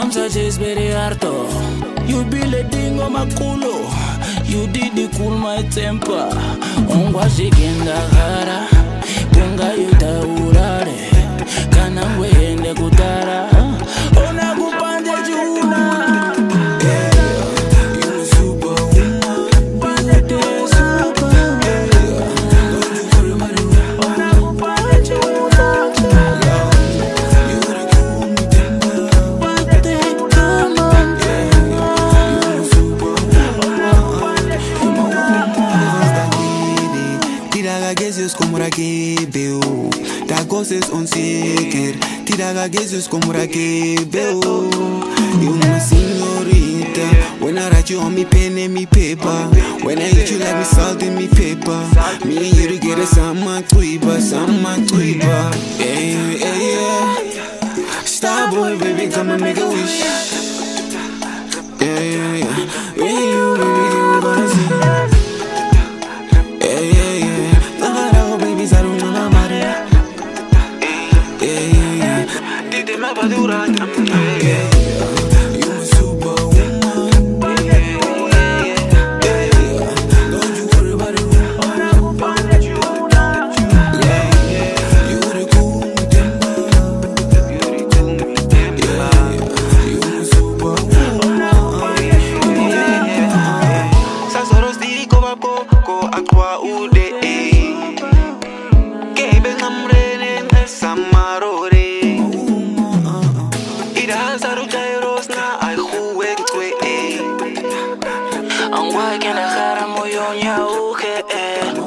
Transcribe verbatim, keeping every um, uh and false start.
just very harto. You be the ding on my culo. You did the cool my temper. Ongwa shikenda gara. Bunga yuta urare. Kana wende kutara. Ona kupande juna. Como raquebeu, da coisas unsicher. Tiraga Jesus como raquebeu. You my señorita. When I write you on me pen and me paper. When I eat you like me salt in me pepper. Me and you together, sama tuiba, sama tuiba. Yeah, yeah, yeah. Star boy, baby, come and make a wish. Yeah, yeah, yeah. When you, baby, you gonna see. Madura, yeah. You a superwoman. Yeah, yeah, yeah. Don't you worry about it. Yeah, yeah. You the cool temper. You the cool temper. You a superwoman. Yeah, yeah. Sasoros di ko bako ko akwa ude. Kebe namrene samaro. I'm working a hard moyo nya uke